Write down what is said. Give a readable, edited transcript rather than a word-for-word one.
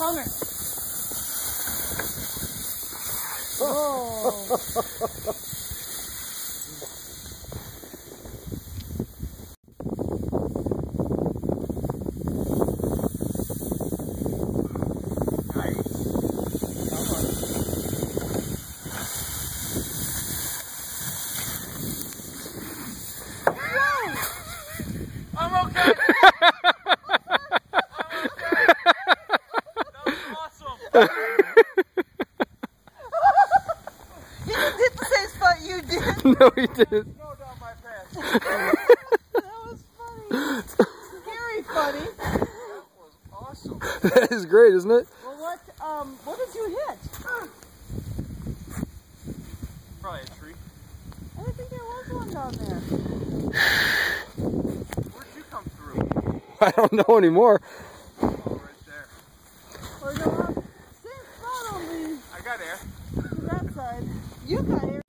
Coming. Oh. I'm okay. That was awesome. You didn't hit the same spot you did. No, he didn't. Snow down my pants. That was funny. Scary funny. That was awesome. That is great, isn't it? Well, what did you hit? Probably a tree. I didn't think there was one down there. Where'd you come through? I don't know anymore. Oh, right there. Or no, same spot on the I got air. that side. You got here.